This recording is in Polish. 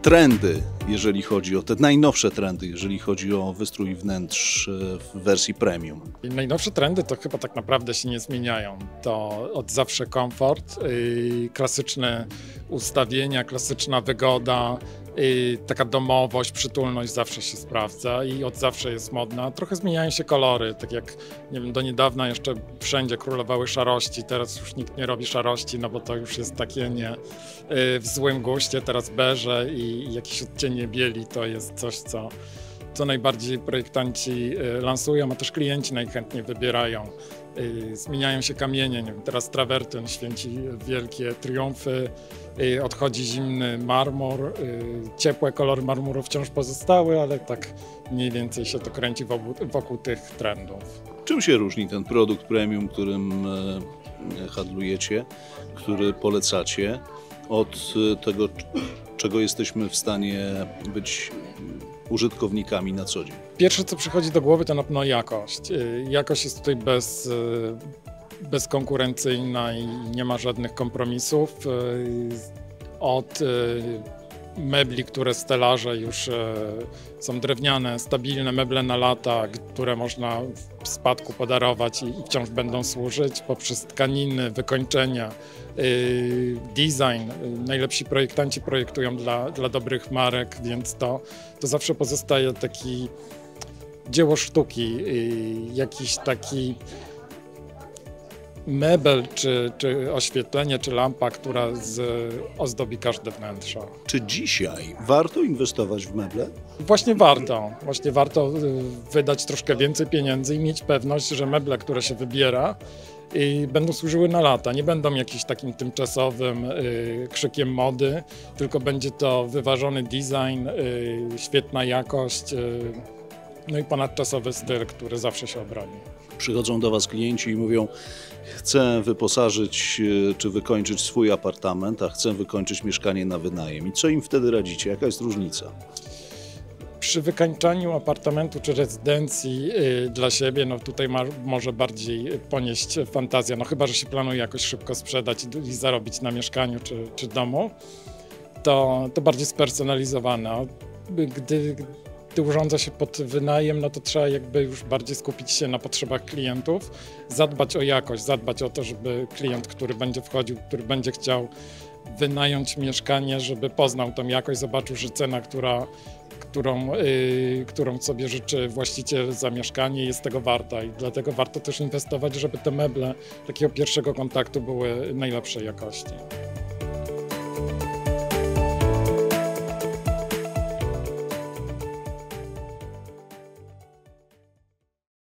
trendy, jeżeli chodzi o te najnowsze trendy, jeżeli chodzi o wystrój wnętrz w wersji premium? I najnowsze trendy to chyba tak naprawdę się nie zmieniają. To od zawsze komfort, klasyczne ustawienia, klasyczna wygoda, taka domowość, przytulność zawsze się sprawdza i od zawsze jest modna. Trochę zmieniają się kolory, tak jak nie wiem, do niedawna jeszcze wszędzie królowały szarości, teraz już nikt nie robi szarości, no bo to już jest takie nie w złym guście, teraz beże i jakieś odcienie bieli to jest coś, co najbardziej projektanci lansują, a też klienci najchętniej wybierają. Zmieniają się kamienie, nie wiem, teraz trawertyn święci wielkie triumfy, odchodzi zimny marmur, ciepłe kolory marmuru wciąż pozostały, ale tak mniej więcej się to kręci wokół tych trendów. Czym się różni ten produkt premium, którym handlujecie, który polecacie, od tego, czego jesteśmy w stanie być użytkownikami na co dzień? Pierwsze, co przychodzi do głowy, to na pewno jakość. Jakość jest tutaj bezkonkurencyjna i nie ma żadnych kompromisów. Od mebli, które stelaże już są drewniane, stabilne meble na lata, które można w spadku podarować i wciąż będą służyć, poprzez tkaniny, wykończenia, design. Najlepsi projektanci projektują dla dobrych marek, więc to zawsze pozostaje taki dzieło sztuki, jakiś taki mebel, czy oświetlenie, czy lampa, która ozdobi każde wnętrze. Czy dzisiaj warto inwestować w meble? Właśnie warto wydać troszkę więcej pieniędzy i mieć pewność, że meble, które się wybiera, będą służyły na lata, nie będą jakimś takim tymczasowym krzykiem mody, tylko będzie to wyważony design, świetna jakość, no i ponadczasowy styl, który zawsze się obroni. Przychodzą do Was klienci i mówią: chcę wyposażyć czy wykończyć swój apartament, a chcę wykończyć mieszkanie na wynajem. I co im wtedy radzicie? Jaka jest różnica? Przy wykańczaniu apartamentu czy rezydencji dla siebie, no tutaj może bardziej ponieść fantazja, no chyba że się planuje jakoś szybko sprzedać i zarobić na mieszkaniu czy domu, to bardziej spersonalizowane. Gdy urządza się pod wynajem, no to trzeba jakby już bardziej skupić się na potrzebach klientów, zadbać o jakość, zadbać o to, żeby klient, który będzie wchodził, który będzie chciał wynająć mieszkanie, żeby poznał tą jakość, zobaczył, że cena, którą sobie życzy właściciel za mieszkanie, jest tego warta i dlatego warto też inwestować, żeby te meble takiego pierwszego kontaktu były najlepszej jakości.